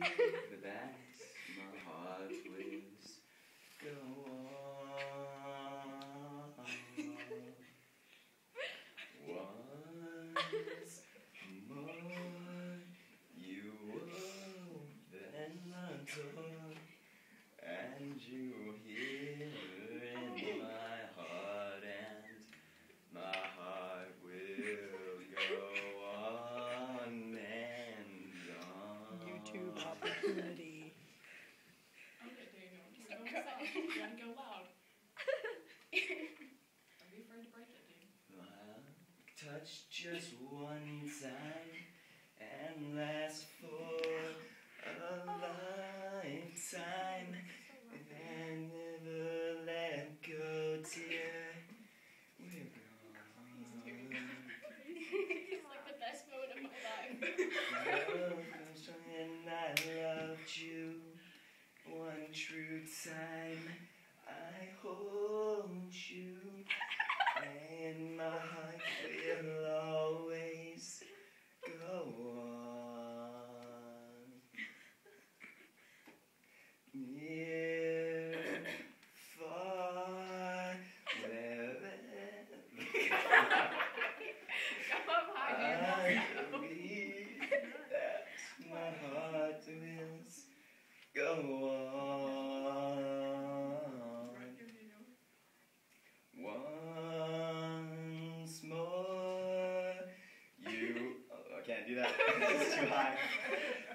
that my heart will go on. Once more, you open the door, and you hear in my heart, and my heart will go on and on. YouTube opportunity. Okay, Daniel. Just go inside. You gotta go loud. Don't be afraid to break it, dude. Touch just one time and last for a lifetime, and never let go, dear. We're gone. It's like the best moment of my life. And I loved you one true time. I hold you, and my heart will always go on. Near, far, wherever Come up high, I Daniel. believe that my heart will go on. Right here, Daniel. Once more, you. Oh, I can't do that. It's too high.